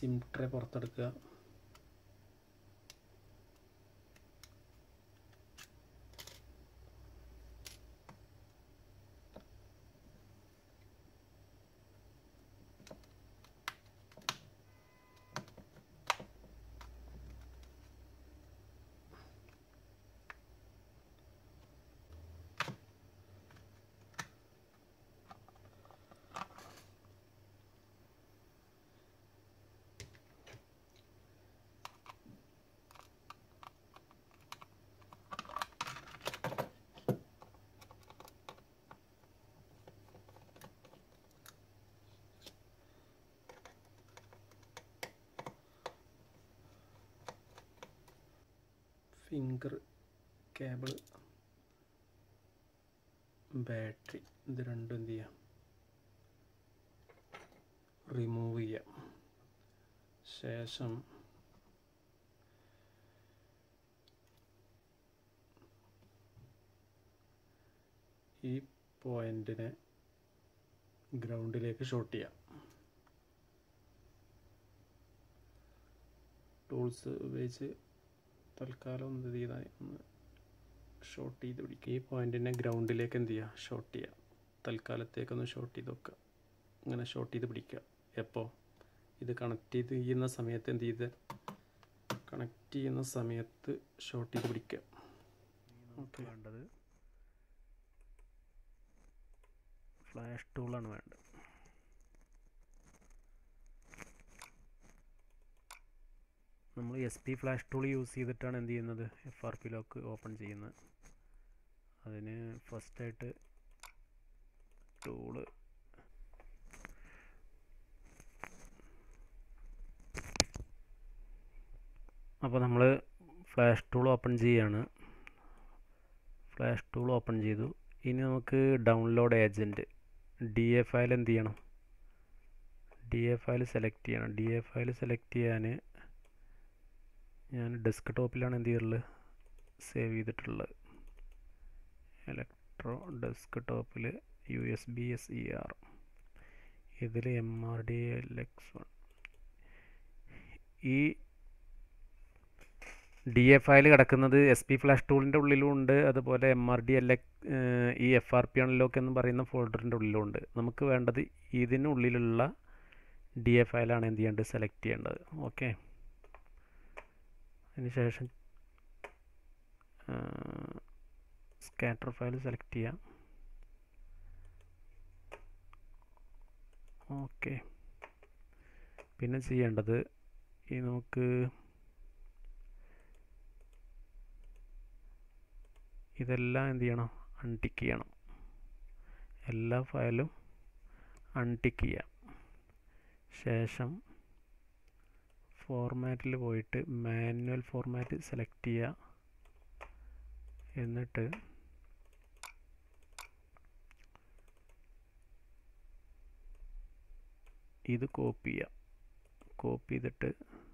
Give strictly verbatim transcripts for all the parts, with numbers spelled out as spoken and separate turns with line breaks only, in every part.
SIM tray പുറത്തെടുക്കുക. Finger, cable, battery ഇത് രണ്ടും എന്ത് ചെയ്യാം, റിമൂവ് ചെയ്യാം. ശേഷം ഈ പോയിന്റിനെ ഗ്രൗണ്ടിലേക്ക് ഷോർട്ട് ചെയ്യാം. ടൂൾസ് ഉപയോഗിച്ച് തൽക്കാലം ഒന്ന് ചെയ്താൽ ഒന്ന് ഷോർട്ട് ചെയ്ത് പിടിക്കുക. ഈ പോയിന്റിനെ ഗ്രൗണ്ടിലേക്ക് എന്ത് ചെയ്യുക, ഷോർട്ട് ചെയ്യുക. തൽക്കാലത്തേക്കൊന്ന് ഷോർട്ട് ചെയ്ത് വെക്കുക. ഇങ്ങനെ ഷോർട്ട് ചെയ്ത് പിടിക്കുക. എപ്പോൾ ഇത് കണക്ട് ചെയ്ത് ചെയ്യുന്ന സമയത്ത് എന്ത് ചെയ്ത് കണക്ട് ചെയ്യുന്ന സമയത്ത് ഷോർട്ട് ചെയ്ത് പിടിക്കുക. ഓക്കെ, വേണ്ടത് ഫ്ലാഷ് ടൂളാണ് വേണ്ടത്. നമ്മൾ S P flash tool use ചെയ്തിട്ടാണ് എന്ത് ചെയ്യുന്നത്, F R P lock open ചെയ്യുന്നത്. അതിന് ഫസ്റ്റായിട്ട് ടൂള് അപ്പോൾ നമ്മൾ ഫ്ലാഷ് ടൂൾ ഓപ്പൺ ചെയ്യാണ്. ഫ്ലാഷ് ടൂൾ ഓപ്പൺ ചെയ്തു. ഇനി നമുക്ക് download agent D A file എന്ത് ചെയ്യണം, ഡി എ ഫയൽ സെലക്ട് ചെയ്യണം. ഡി എ ഫയൽ സെലക്ട് ചെയ്യാൻ ഞാൻ ഡെസ്ക് ടോപ്പിലാണ് എന്ത് ചെയ്തിട്ടുള്ളത്, സേവ് ചെയ്തിട്ടുള്ളത്. ഇലക്ട്രോ ഡെസ്ക് ടോപ്പിൽ U S B S E R, ഇതിൽ M R D L X one. ഈ ഡി എ ഫയൽ കിടക്കുന്നത് എസ് പി ഫ്ലാഷ് ടൂളിൻ്റെ ഉള്ളിലും ഉണ്ട്, അതുപോലെ എം ആർ ഡി എൽ ഈ എഫ് ആർ പി അൺലോക്ക് എന്ന് പറയുന്ന ഫോൾഡറിൻ്റെ ഉള്ളിലും ഉണ്ട്. നമുക്ക് വേണ്ടത് ഇതിനുള്ളിലുള്ള ഡി എ ഫയലാണ് എന്ത് ചെയ്യേണ്ടത്, സെലക്ട് ചെയ്യേണ്ടത്. ഓക്കെ, അതിനുശേഷം സ്കാറ്റർ ഫയൽ സെലക്ട് ചെയ്യാം. ഓക്കെ, പിന്നെ ചെയ്യേണ്ടത് ഈ നമുക്ക് ഇതെല്ലാം എന്ത് ചെയ്യണം, അൺടിക്ക് ചെയ്യണം. എല്ലാ ഫയലും അൺടിക്ക് ചെയ്യാം. ശേഷം ഫോർമാറ്റിൽ പോയിട്ട് മാനുവൽ ഫോർമാറ്റ് സെലക്ട് ചെയ്യുക. എന്നിട്ട് ഇത് കോപ്പി ചെയ്യുക. കോപ്പി ചെയ്തിട്ട്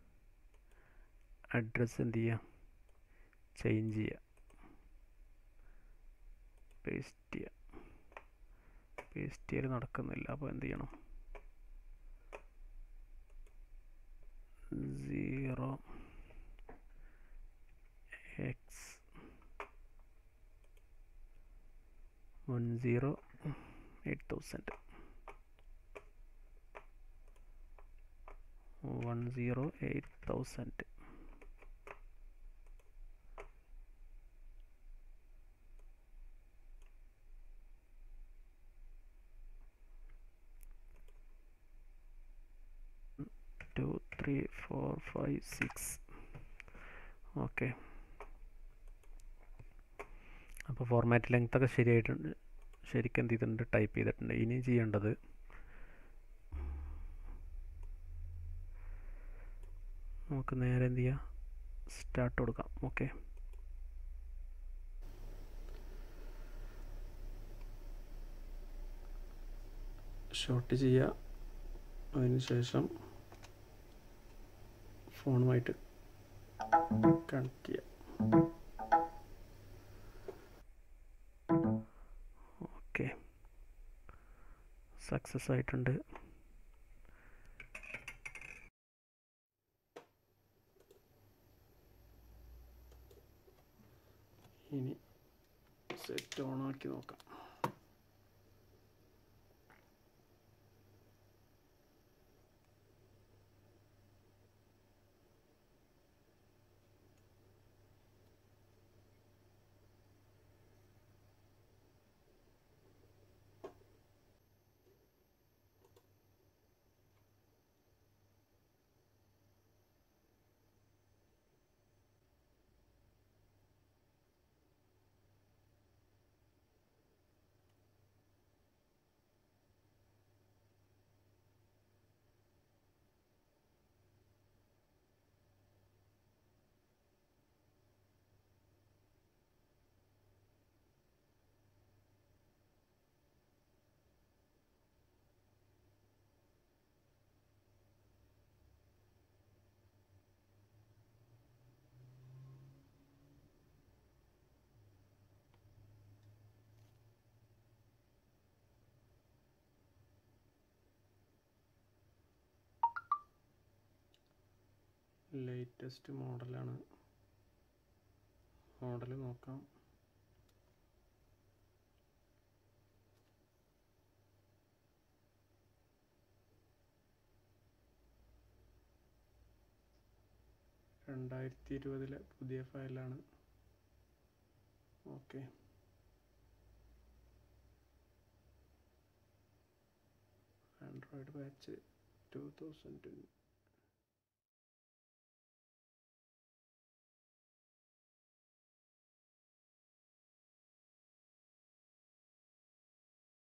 അഡ്രസ്സ് എന്ത് ചെയ്യുക, ചേഞ്ച് ചെയ്യുക. പേസ്റ്റ് ചെയ്യുക. പേസ്റ്റ് ചെയ്യൽ നടക്കുന്നില്ല. അപ്പോൾ എന്ത് ചെയ്യണം, zero X one zero eight thousand one zero eight thousand two three four five six. Okay, അപ്പോൾ ഫോർമാറ്റ് ലെങ്ത് ഒക്കെ ശരിയായിട്ടുണ്ട്. ശരിക്കും എന്ത് ചെയ്തിട്ടുണ്ട്, ടൈപ്പ് ചെയ്തിട്ടുണ്ട്. ഇനി ചെയ്യേണ്ടത് നമുക്ക് നേരെ എന്ത് ചെയ്യാം, സ്റ്റാർട്ട് കൊടുക്കാം. ഓക്കെ, ഷോർട്ട് ചെയ്യുക. അതിനുശേഷം ഫോണുമായിട്ട് കണക്ട് ചെയ്യുക. ഓക്കെ, സക്സസ് ആയിട്ടുണ്ട്. ജസ്റ്റ് ഓണാക്കി നോക്കാം. ലേറ്റസ്റ്റ് മോഡലാണ്. മോഡൽ നോക്കാം. രണ്ടായിരത്തി ഇരുപതിലെ പുതിയ ഫയലാണ്. Okay, android batch two thousand